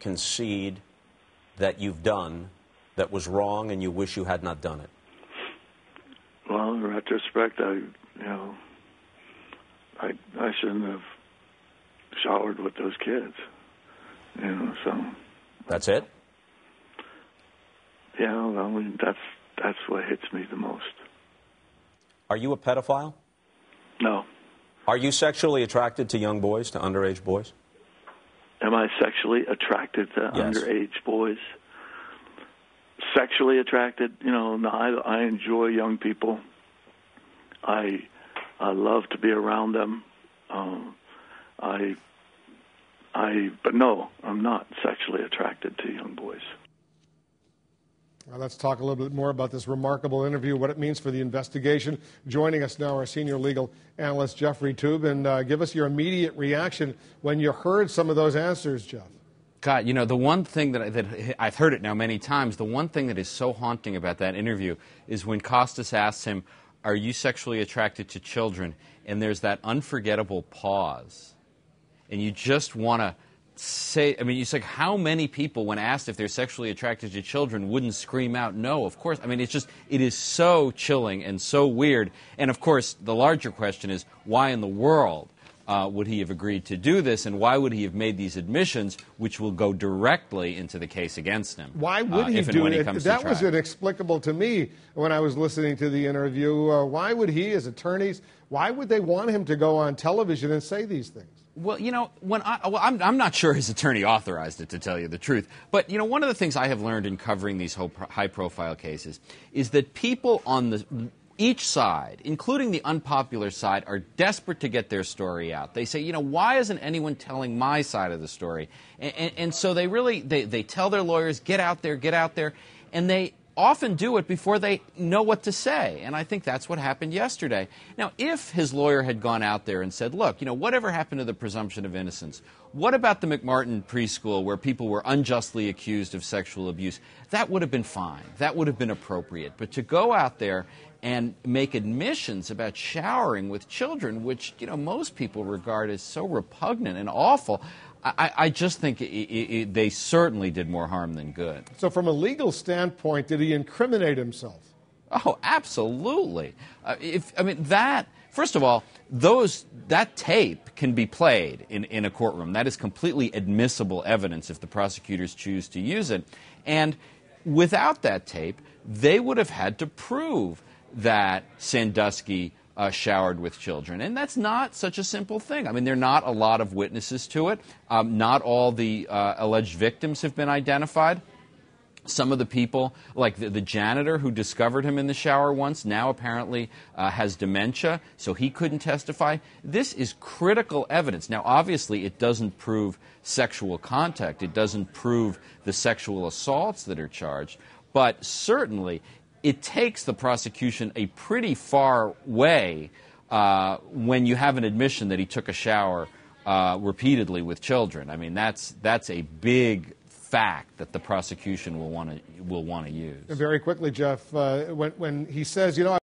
concede that you've done that was wrong and you wish you had not done it? Well, in retrospect, I shouldn't have showered with those kids. So. That's it? Yeah, I mean, that's what hits me the most. Are you a pedophile? No. Are you sexually attracted to young boys, to underage boys? Am I sexually attracted to Yes. underage boys? Sexually attracted? No, I enjoy young people. I love to be around them. But no, I'm not sexually attracted to young boys. Well, let's talk a little bit more about this remarkable interview, what it means for the investigation. Joining us now, our senior legal analyst, Jeffrey Toobin. Give us your immediate reaction when you heard some of those answers, Jeff. God, the one thing that I've heard it now many times, the one thing that is so haunting about that interview is when Costas asks him, are you sexually attracted to children? And there's that unforgettable pause. And you just want to say, I mean, it's like how many people, when asked if they're sexually attracted to children, wouldn't scream out, no, of course. I mean, it is so chilling and so weird. And, of course, the larger question is, why in the world would he have agreed to do this, and why would he have made these admissions, which will go directly into the case against him? Why would he do it? That was inexplicable to me when I was listening to the interview. Why would he, as attorneys, why would they want him to go on television and say these things? Well, I'm not sure his attorney authorized it, to tell you the truth. But, one of the things I have learned in covering these high-profile cases is that people on each side, including the unpopular side, are desperate to get their story out. They say, why isn't anyone telling my side of the story? And so they tell their lawyers, get out there, and they often do it before they know what to say. And I think that's what happened yesterday. Now, if his lawyer had gone out there and said, look, whatever happened to the presumption of innocence? What about the McMartin preschool where people were unjustly accused of sexual abuse? That would have been fine. That would have been appropriate. But to go out there and make admissions about showering with children, which, most people regard as so repugnant and awful, I just think they certainly did more harm than good. So from a legal standpoint, did he incriminate himself? Oh, absolutely. First of all, that tape can be played in a courtroom. That is completely admissible evidence if the prosecutors choose to use it. And without that tape, they would have had to prove that Sandusky showered with children. And that's not such a simple thing. I mean, there are not a lot of witnesses to it. Not all the alleged victims have been identified. Some of the people, like the janitor who discovered him in the shower once, now apparently has dementia, so he couldn't testify. This is critical evidence. Now, obviously, it doesn't prove sexual contact. It doesn't prove the sexual assaults that are charged. But certainly, it takes the prosecution a pretty far way when you have an admission that he took a shower repeatedly with children. I mean, that's a big fact that the prosecution will want to use. Very quickly, Jeff, when he says,